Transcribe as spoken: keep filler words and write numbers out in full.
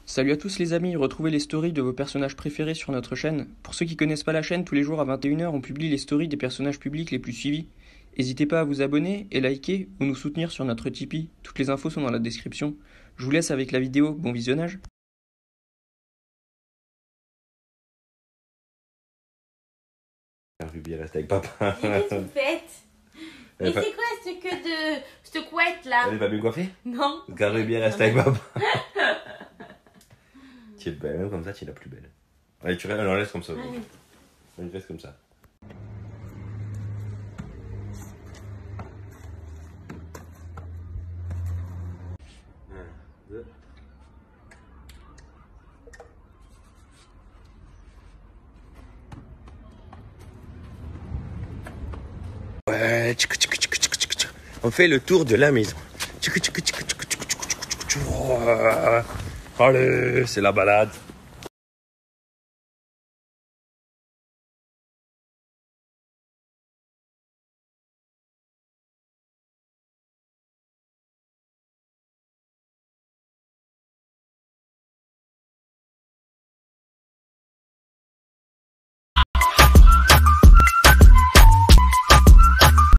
Salut à tous les amis, retrouvez les stories de vos personnages préférés sur notre chaîne. Pour ceux qui connaissent pas la chaîne, tous les jours à vingt et une heures, on publie les stories des personnages publics les plus suivis. N'hésitez pas à vous abonner et liker ou nous soutenir sur notre Tipeee. Toutes les infos sont dans la description. Je vous laisse avec la vidéo, bon visionnage. Ruby reste avec papa. Qu'est-ce que vous faites? Elle Mais va- c'est quoi ce que de... cette couette là? Elle est pas bien coiffée? Non. Car Ruby reste avec papa. Tu es belle, même comme ça, tu es la plus belle. Allez, tu restes, alors laisse comme ça. Ah oui. Allez, reste comme ça. Un, deux. Ouais, tchic, tchic, tchic, tchic, tchic, tchic. On fait le tour de la maison. Tchic, tchic, tchic, tchic, tchic, tchic, tchic, tchic, tchic. Allez, c'est la balade.